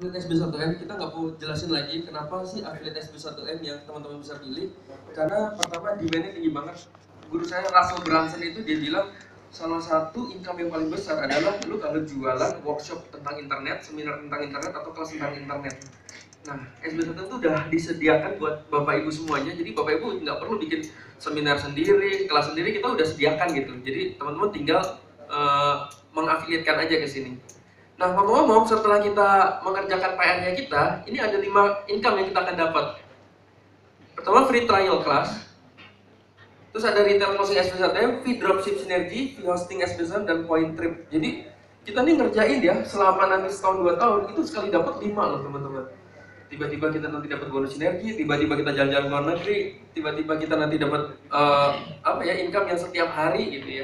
Affiliate SB1M kita nggak perlu jelasin lagi kenapa sih affiliate SB1M yang teman-teman bisa pilih. Karena pertama demand-nya tinggi banget. Guru saya Russell Brunson itu dia bilang salah satu income yang paling besar adalah lu kalau jualan workshop tentang internet, seminar tentang internet atau kelas tentang internet. Nah, SB1M itu udah disediakan buat Bapak Ibu semuanya. Jadi Bapak Ibu nggak perlu bikin seminar sendiri, kelas sendiri, kita udah sediakan gitu. Jadi teman-teman tinggal mengafiliatkan aja ke sini. Nah, ngomong-ngomong, setelah kita mengerjakan PR-nya kita, ini ada 5 income yang kita akan dapat. Pertama, free trial class. Terus ada retail closing SB1M, fee dropship synergy, fee hosting SB1M, dan point trip. Jadi, kita nih ngerjain ya, selama nanti setahun 2 tahun, itu sekali dapat 5 loh teman-teman. Tiba-tiba kita nanti dapat bonus sinergi, tiba-tiba kita jalan-jalan ke luar negeri, tiba-tiba kita nanti dapat income yang setiap hari gitu ya.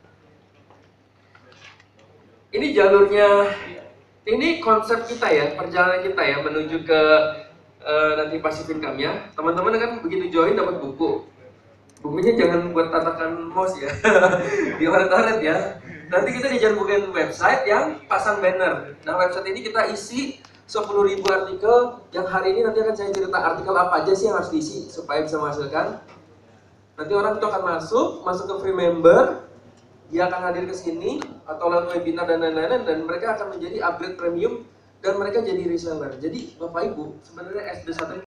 Ini jalurnya, ini konsep kita ya, perjalanan kita ya menuju ke nanti passive income-nya. Teman-teman kan begitu join dapat buku. Bukunya jangan buat tatakan mouse ya, dioret-oret ya. Nanti kita dijanjikan website yang pasang banner. Nah, website ini kita isi 10.000 artikel yang hari ini nanti akan saya cerita artikel apa aja sih yang harus diisi supaya bisa menghasilkan. Nanti orang itu akan masuk ke free member, dia akan hadir ke sini atau lewat webinar dan lain-lain, dan mereka akan menjadi upgrade premium dan mereka jadi reseller. Jadi Bapak Ibu sebenarnya SD1